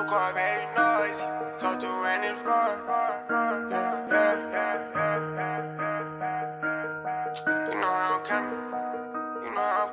car very noisy. Go through and it's roar. You know how I'm coming. You know how I'm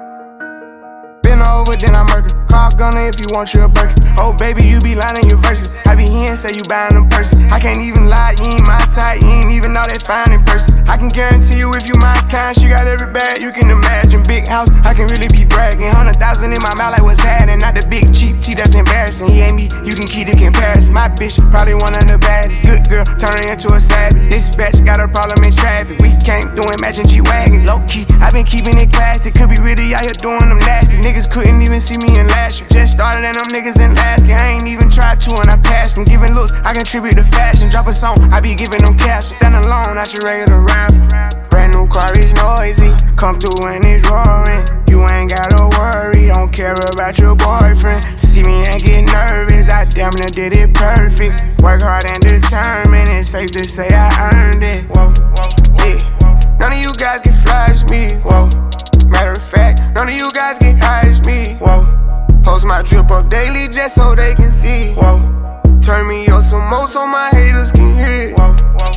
coming. Been over, then I murder. Call Gunner if you want you a Birkin. Oh baby, you be lying in your verses. I be here and say you buying them purses. I can't even lie, you ain't my type. You ain't even know that fine in person. I can guarantee you if you my kind, she got every bag you can imagine. Big house, I can really be bragging. 100,000 in my mouth like what's happening. Not the big cheap tea that's embarrassing. He ain't me, you can keep the comparison. My bitch probably one of the baddest. Good girl, turning into a savage. This bitch got a problem in traffic. We can't do it matching G-Wagon. Low key, I been keeping it classy. Could be really out here doing them nasty. Niggas couldn't even see me in last year. Just started and them niggas in last year. I ain't even tried to and I passed them. Giving looks, I contribute to fashion. Drop a song, I be giving them captions. Stand alone, not your regular rapper. Brand new car is noisy. Come through and it's roaring. You ain't gotta worry, don't care about your boyfriend. See me and get nervous, I damn near did it perfect. Work hard and determined, it's safe to say I earned it. Whoa, yeah. None of you guys can flash me. Whoa. Matter of fact, none of you guys get high as me. Whoa. Post my drip up daily just so they can see. Whoa. Turn me up some more so my haters can hear. Whoa.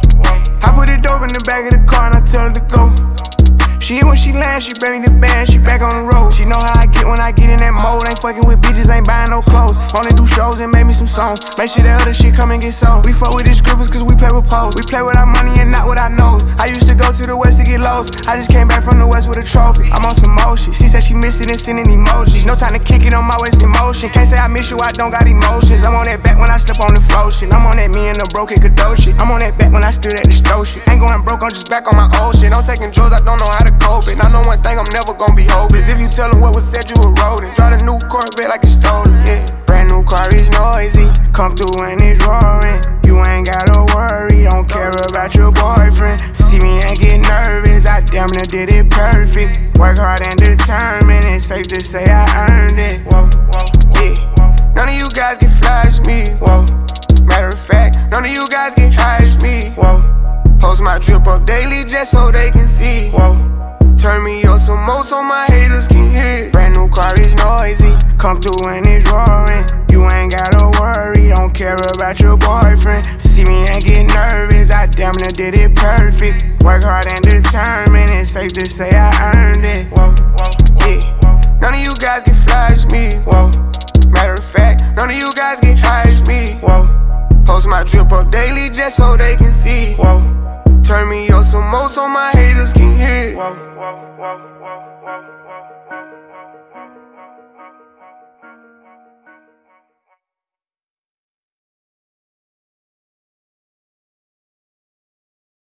I put it dope in the back of the car and I tell her to go. She hit when she land, she bring the band, she back on the road. She know how I get when I get in that mode. Ain't fucking with bitches, ain't buying no clothes. Only do shows and make me some songs. Make sure that other shit come and get sold. We fuck with these scribbles cause we play with poles. We play with our money and not with our nose. I used to go to the west to get lost. I just came back from the west with a trophy. I'm on some more shit. She said she missed it and sending emojis. No time to kick it on my waist in motion. Can't say I miss you, I don't got emotions. I'm on that back when I step on the flow shit. I'm on that me and the broken Kadosh shit. I'm on that back when I stood at the stove shit. Ain't going broke, I'm just back on my old shit. I'm taking drugs, I don't know how to cope it. I know one thing, I'm never gonna be hopeless. If you tell them what was said, you a rodent. Drive a new Corvette like it's stolen, yeah. Brand new car is noisy. Come through and it's roaring. You ain't gotta worry, don't care about your boyfriend. See me and get nervous, I damn near did it perfect. Work hard and determined, it's safe to say I earned it. Whoa, yeah. None of you guys can flash me. Whoa. Matter of fact, none of you guys get high as me. Whoa. Post my drip up daily just so they can see. Whoa. Turn me up some more so my haters can hear. Brand new car is noisy. Come through and it's roaring. You ain't gotta worry, don't care about your boyfriend. See me and get nervous, I damn near did it perfect. Work hard and determined, it's safe to say I earned it. Whoa, yeah. None of you guys can flash me. Whoa. Matter of fact, none of you guys get high as me. Whoa. Post my drip up daily just so they can see. Whoa. Turn me up some more so my haters can hear. Whoa.